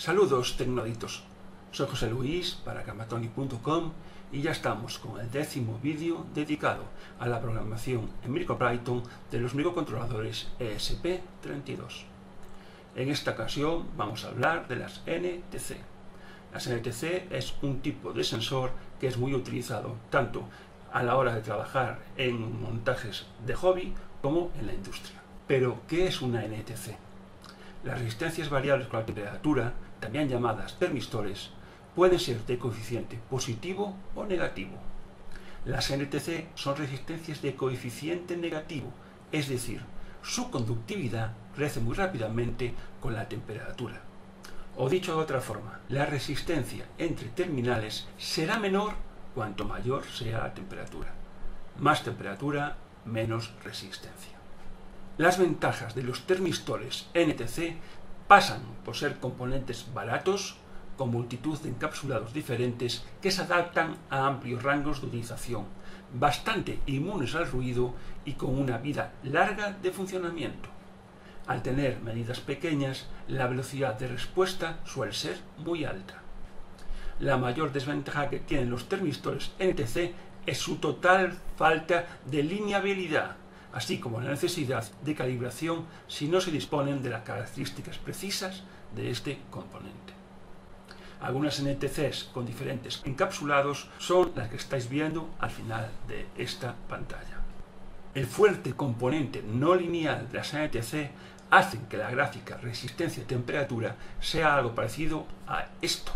Saludos tecnoditos, soy José Luis para Kamatoni.com y ya estamos con el 10º vídeo dedicado a la programación en MicroPython de los microcontroladores ESP32. En esta ocasión vamos a hablar de las NTC. Las NTC es un tipo de sensor que es muy utilizado tanto a la hora de trabajar en montajes de hobby como en la industria. Pero, ¿qué es una NTC? Las resistencias variables con la temperatura, también llamadas termistores, pueden ser de coeficiente positivo o negativo. Las NTC son resistencias de coeficiente negativo, es decir, su conductividad crece muy rápidamente con la temperatura. O dicho de otra forma, la resistencia entre terminales será menor cuanto mayor sea la temperatura. Más temperatura, menos resistencia. Las ventajas de los termistores NTC pasan por ser componentes baratos, con multitud de encapsulados diferentes que se adaptan a amplios rangos de utilización, bastante inmunes al ruido y con una vida larga de funcionamiento. Al tener medidas pequeñas, la velocidad de respuesta suele ser muy alta. La mayor desventaja que tienen los termistores NTC es su total falta de lineabilidad, así como la necesidad de calibración si no se disponen de las características precisas de este componente. Algunas NTCs con diferentes encapsulados son las que estáis viendo al final de esta pantalla. El fuerte componente no lineal de las NTC hace que la gráfica resistencia-temperatura sea algo parecido a esto.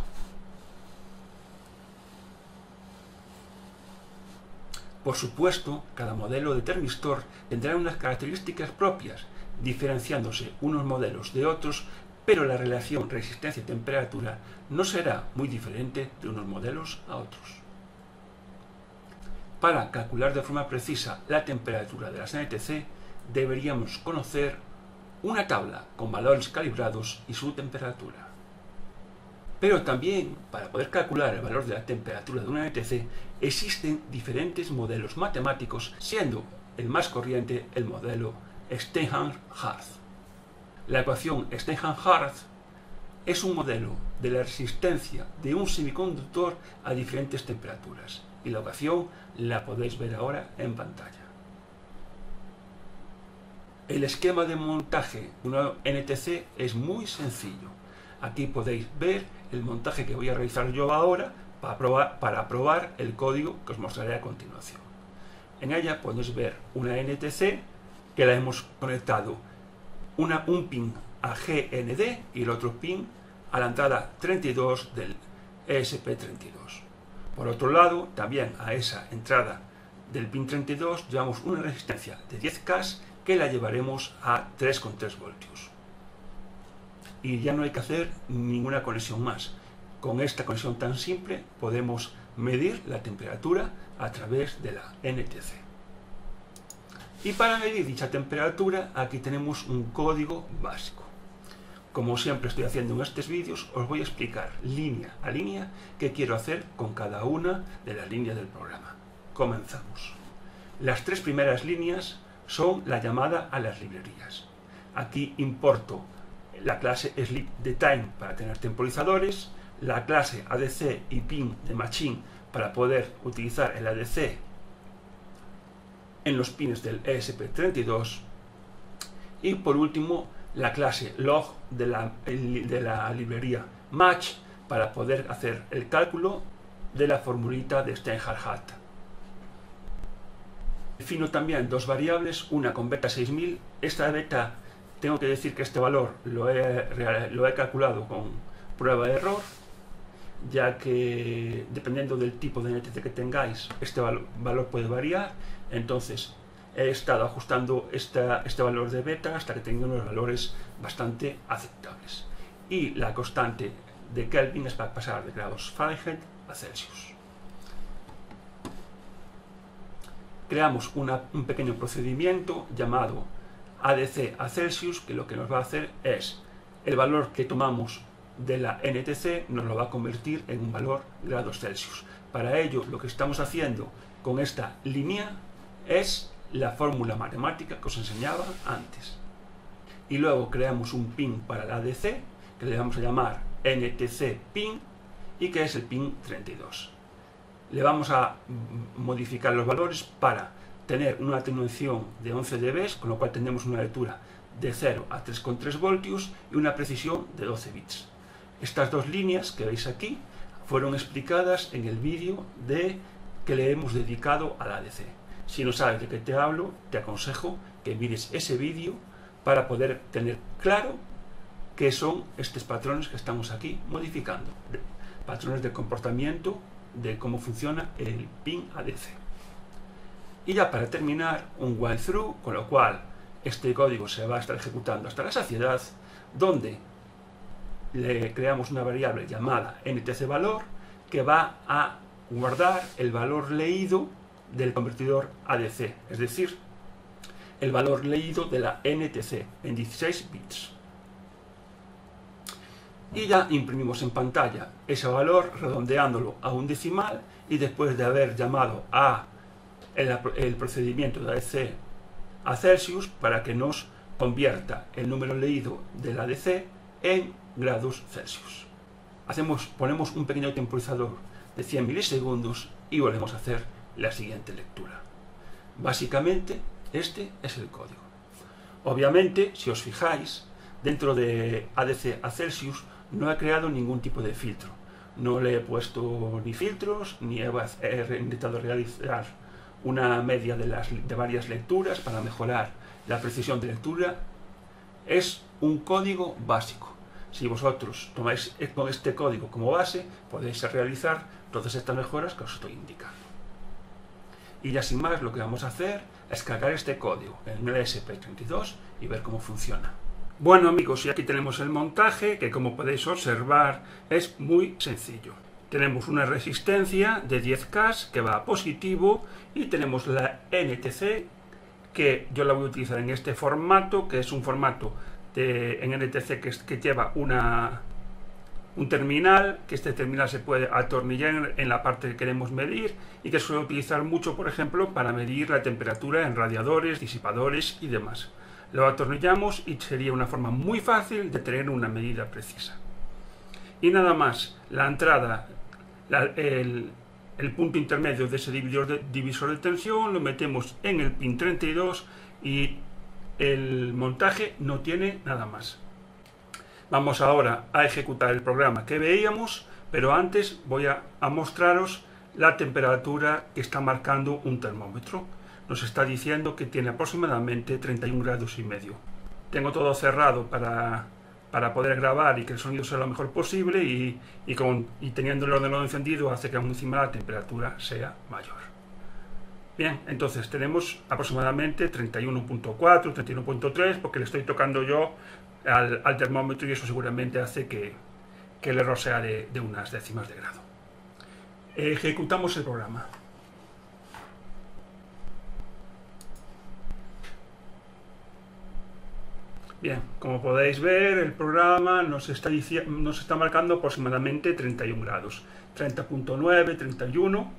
Por supuesto, cada modelo de termistor tendrá unas características propias, diferenciándose unos modelos de otros, pero la relación resistencia-temperatura no será muy diferente de unos modelos a otros. Para calcular de forma precisa la temperatura de las NTC, deberíamos conocer una tabla con valores calibrados y su temperatura. Pero también, para poder calcular el valor de la temperatura de una NTC, existen diferentes modelos matemáticos, siendo el más corriente el modelo Steinhart-Hardt. La ecuación Steinhart-Hardt es un modelo de la resistencia de un semiconductor a diferentes temperaturas, y la ecuación la podéis ver ahora en pantalla. El esquema de montaje de una NTC es muy sencillo. Aquí podéis ver el montaje que voy a realizar yo ahora para probar el código que os mostraré a continuación. En ella podéis ver una NTC que la hemos conectado un pin a GND y el otro pin a la entrada 32 del ESP32. Por otro lado, también a esa entrada del pin 32 llevamos una resistencia de 10K que la llevaremos a 3,3 voltios. Y ya no hay que hacer ninguna conexión más. Con esta conexión tan simple podemos medir la temperatura a través de la NTC. Y para medir dicha temperatura, aquí tenemos un código básico. Como siempre estoy haciendo en estos vídeos, os voy a explicar línea a línea qué quiero hacer con cada una de las líneas del programa. Comenzamos. Las tres primeras líneas son la llamada a las librerías. Aquí importo la clase sleep_time para tener temporizadores, la clase ADC y pin de machine para poder utilizar el ADC en los pins del ESP32 y por último la clase log de la librería match para poder hacer el cálculo de la formulita de Steinhart-Hardt. Defino también dos variables, una con beta 6000. Esta beta tengo que decir que este valor lo he calculado con prueba de error, ya que dependiendo del tipo de NTC que tengáis, este valor puede variar. Entonces he estado ajustando este valor de beta hasta que tenga unos valores bastante aceptables. Y la constante de Kelvin es para pasar de grados Fahrenheit a Celsius. Creamos un pequeño procedimiento llamado ADC a Celsius, que lo que nos va a hacer es el valor que tomamos de la NTC nos lo va a convertir en un valor grados Celsius. Para ello, lo que estamos haciendo con esta línea es la fórmula matemática que os enseñaba antes. Y luego creamos un pin para la ADC, que le vamos a llamar NTC pin y que es el pin 32. Le vamos a modificar los valores para tener una atenuación de 11 dB, con lo cual tendremos una lectura de 0 a 3,3 voltios y una precisión de 12 bits. Estas dos líneas que veis aquí fueron explicadas en el vídeo que le hemos dedicado a la ADC. Si no sabes de qué te hablo, te aconsejo que mires ese vídeo para poder tener claro qué son estos patrones que estamos aquí modificando. Patrones de comportamiento de cómo funciona el pin ADC. Y ya para terminar, un while through, con lo cual este código se va a estar ejecutando hasta la saciedad, donde le creamos una variable llamada ntcValor que va a guardar el valor leído del convertidor ADC, es decir, el valor leído de la NTC en 16 bits. Y ya imprimimos en pantalla ese valor redondeándolo a un decimal, y después de haber llamado a el procedimiento de ADC a Celsius para que nos convierta el número leído del ADC en grados Celsius. Ponemos un pequeño temporizador de 100 milisegundos y volvemos a hacer la siguiente lectura. Básicamente este es el código. Obviamente, si os fijáis, dentro de ADC a Celsius no he creado ningún tipo de filtro. No le he puesto ni filtros, ni he intentado realizar una media de varias lecturas para mejorar la precisión de lectura. Es un código básico. Si vosotros tomáis con este código como base, podéis realizar todas estas mejoras que os estoy indicando. Y ya sin más, lo que vamos a hacer es cargar este código en el ESP32 y ver cómo funciona. Bueno amigos, y aquí tenemos el montaje, que como podéis observar es muy sencillo. Tenemos una resistencia de 10K que va a positivo, y tenemos la NTC, que yo la voy a utilizar en este formato, que es un formato en NTC que lleva un terminal, que este terminal se puede atornillar en la parte que queremos medir, y que suele utilizar mucho, por ejemplo, para medir la temperatura en radiadores, disipadores y demás. Lo atornillamos y sería una forma muy fácil de tener una medida precisa. Y nada más, la entrada, el punto intermedio de ese divisor de tensión lo metemos en el pin 32 y el montaje no tiene nada más. Vamos ahora a ejecutar el programa que veíamos, pero antes voy a mostraros la temperatura que está marcando un termómetro. Nos está diciendo que tiene aproximadamente 31 grados y medio. Tengo todo cerrado para poder grabar y que el sonido sea lo mejor posible, y teniendo el ordenador encendido hace que aún encima la temperatura sea mayor. Bien, entonces tenemos aproximadamente 31.4, 31.3, porque le estoy tocando yo al termómetro, y eso seguramente hace que el error sea de unas décimas de grado. Ejecutamos el programa. Bien, como podéis ver, el programa nos está marcando aproximadamente 31 grados, 30.9, 31.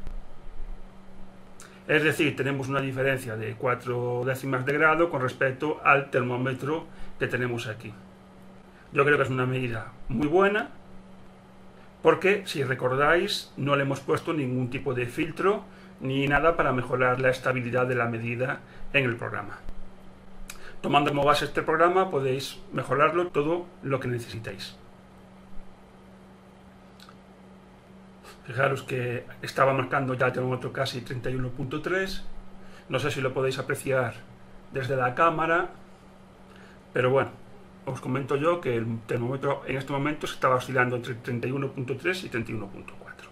Es decir, tenemos una diferencia de 4 décimas de grado con respecto al termómetro que tenemos aquí. Yo creo que es una medida muy buena, porque si recordáis, no le hemos puesto ningún tipo de filtro ni nada para mejorar la estabilidad de la medida en el programa. Tomando como base este programa podéis mejorarlo todo lo que necesitéis. Fijaros que estaba marcando ya el termómetro casi 31.3. No sé si lo podéis apreciar desde la cámara, pero bueno, os comento yo que el termómetro en este momento se estaba oscilando entre 31.3 y 31.4.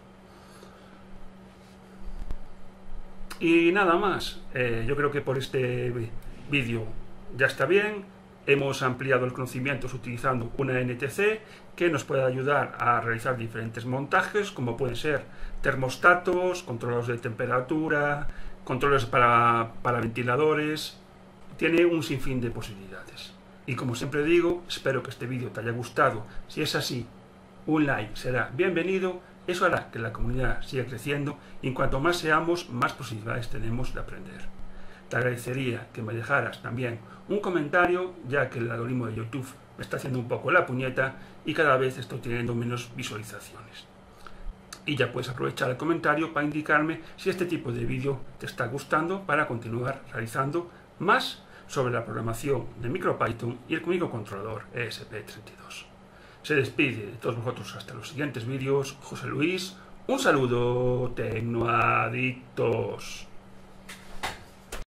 Y nada más, yo creo que por este vídeo ya está bien. Hemos ampliado el conocimiento utilizando una NTC que nos puede ayudar a realizar diferentes montajes, como pueden ser termostatos, controles de temperatura, controles para ventiladores. Tiene un sinfín de posibilidades. Y como siempre digo, espero que este vídeo te haya gustado. Si es así, un like será bienvenido. Eso hará que la comunidad siga creciendo, y en cuanto más seamos, más posibilidades tenemos de aprender. te agradecería que me dejaras también un comentario, ya que el algoritmo de YouTube me está haciendo un poco la puñeta y cada vez estoy teniendo menos visualizaciones. Y ya puedes aprovechar el comentario para indicarme si este tipo de vídeo te está gustando para continuar realizando más sobre la programación de MicroPython y el microcontrolador ESP32. Se despide de todos vosotros hasta los siguientes vídeos, José Luis. Un saludo, tecnoadictos.